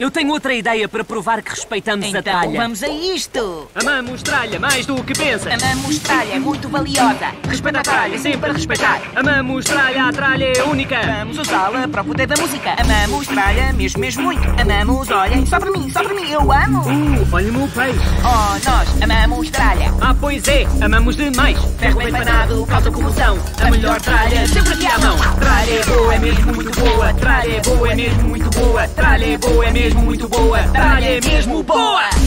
Eu tenho outra ideia para provar que respeitamos a Então tralha. vamos a isto. Amamos tralha mais do que pensas. Amamos tralha, é muito valiosa. Respeita a tralha, sempre a respeitar. Amamos tralha, a tralha é única. Vamos usá-la para o poder da música. Amamos tralha, mesmo muito. Amamos, olhem, só para mim, eu amo. Olha-me o peixe. Oh, nós amamos tralha. Ah, pois é, amamos demais. Ferro bem panado, causa comoção. A melhor tralha, sempre aqui à mão. Tralha é boa, é mesmo muito boa. Tralha é boa, é mesmo muito boa. Tralha é boa, é mesmo muito boa. Tralha é mesmo boa.